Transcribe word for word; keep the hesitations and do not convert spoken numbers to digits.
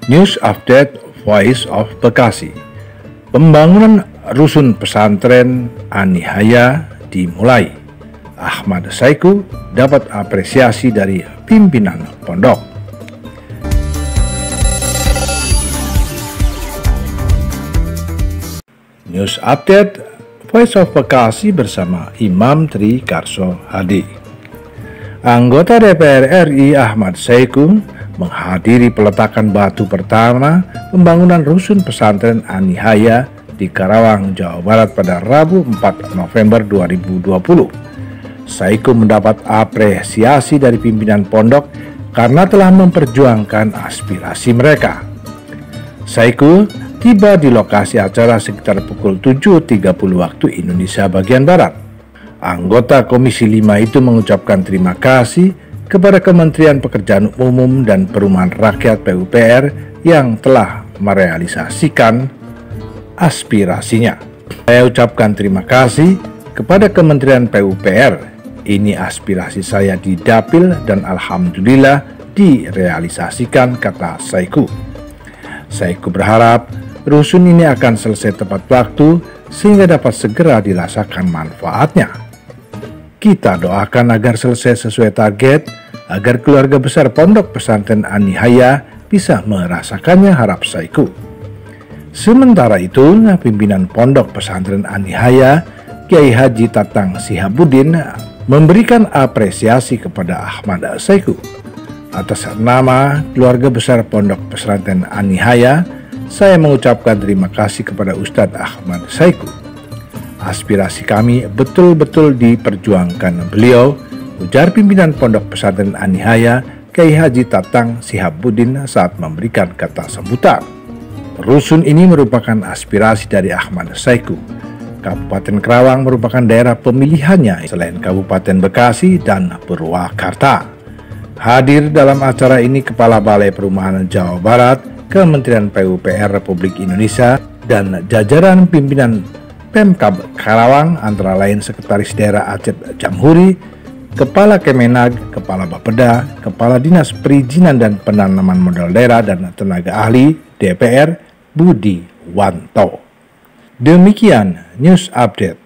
News Update Voice of Bekasi. Pembangunan rusun pesantren An-Nihaya dimulai. Ahmad Saiku dapat apresiasi dari pimpinan pondok. News Update Voice of Bekasi bersama Imam Tri Karso Hadi. Anggota D P R R I Ahmad Saiku menghadiri peletakan batu pertama pembangunan rusun pesantren An-Nihaya di Karawang, Jawa Barat pada Rabu empat November dua ribu dua puluh. Saiku mendapat apresiasi dari pimpinan pondok karena telah memperjuangkan aspirasi mereka. Saiku tiba di lokasi acara sekitar pukul tujuh tiga puluh waktu Indonesia bagian Barat. Anggota Komisi lima itu mengucapkan terima kasih kepada Kementerian Pekerjaan Umum dan Perumahan Rakyat P U P R yang telah merealisasikan aspirasinya. Saya ucapkan terima kasih kepada Kementerian P U P R. Ini aspirasi saya di Dapil dan alhamdulillah direalisasikan, kata Saiku. Saiku berharap rusun ini akan selesai tepat waktu sehingga dapat segera dirasakan manfaatnya. Kita doakan agar selesai sesuai target, agar keluarga besar pondok pesantren An-Nihaya bisa merasakannya, harap Saiku. Sementara itu, pimpinan pondok pesantren An-Nihaya, Kiai Haji Tatang Sihabuddin, memberikan apresiasi kepada Ahmad Saiku. Atas nama keluarga besar pondok pesantren An-Nihaya, saya mengucapkan terima kasih kepada Ustadz Ahmad Saiku. Aspirasi kami betul-betul diperjuangkan beliau, ujar pimpinan pondok pesantren An-Nihaya, Kiai Haji Tatang Sihabuddin saat memberikan kata sambutan. Rusun ini merupakan aspirasi dari Ahmad Saiku. Kabupaten Karawang merupakan daerah pemilihannya selain Kabupaten Bekasi dan Purwakarta. Hadir dalam acara ini Kepala Balai Perumahan Jawa Barat, Kementerian P U P R Republik Indonesia, dan jajaran pimpinan Pemkab Karawang, antara lain Sekretaris Daerah Acep Jamhuri, Kepala Kemenag, Kepala Bapeda, Kepala Dinas Perizinan dan Penanaman Modal Daerah, dan tenaga ahli D P R Budi Wanto. Demikian News Update.